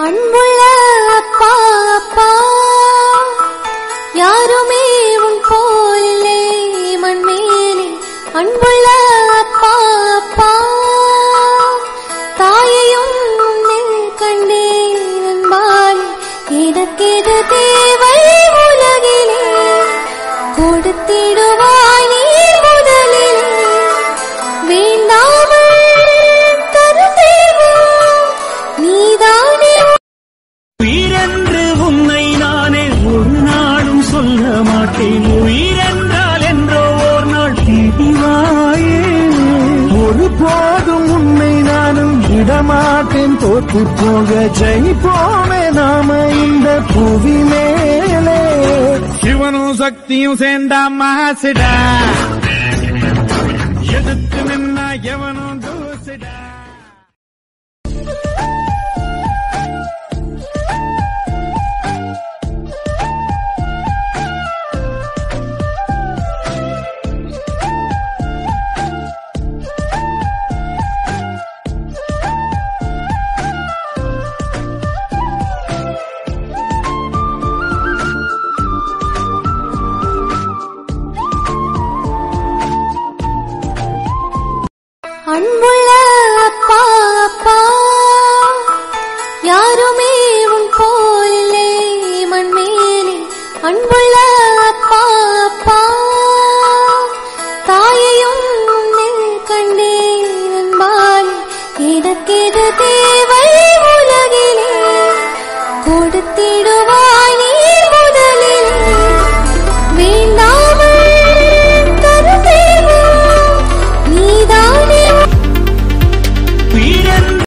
அன்புள்ள அப்பா அப்பா யாருமே உன் போலே மண்மேலே அன்புள்ள அப்பா அப்பா தாயையும் கண்டேன் அன்பாலே எனக்கெது தேவை உலகிலே கொடுத்திடுவாய் நீ முதலிலே வேண்டாமல் கருத்தேவோ நீதானே உயிரென்று உன்னை நானே ஒரு நாளும் சொல்ல மாட்டேன் உயிரென்றால் என்றோ ஓர் நாள் திதிவாயே ஒரு போதும் உன்னை நானும் விடமாட்டேன் தோற்று போக ஜெயிப்போமே நாம இந்த புவி மேலே சிவனும் சக்தியும் சேர்ந்தா மகாசிடா எதிர்த்து நின்னா எவனும் தூசிடா அன்புள்ள